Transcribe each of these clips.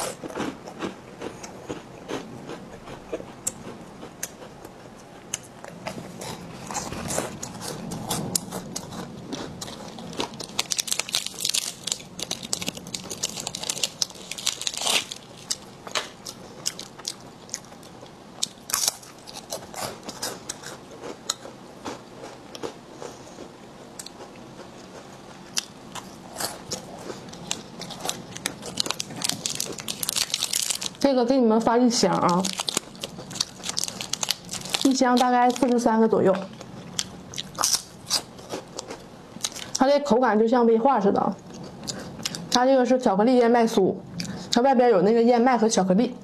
这个给你们发一箱啊，一箱大概43个左右。它这口感就像威化似的，它这个是巧克力燕麦酥，它外边有那个燕麦和巧克力。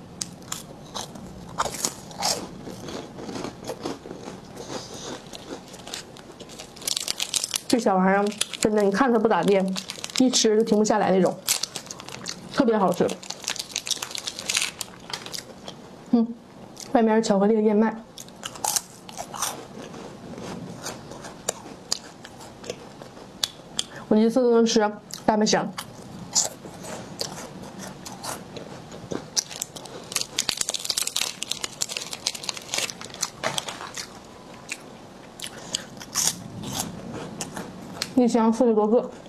这小玩意儿真的，你看它不咋地，一吃就停不下来那种，特别好吃。外面是巧克力的燕麦，我一次都能吃3么香。一箱40多个。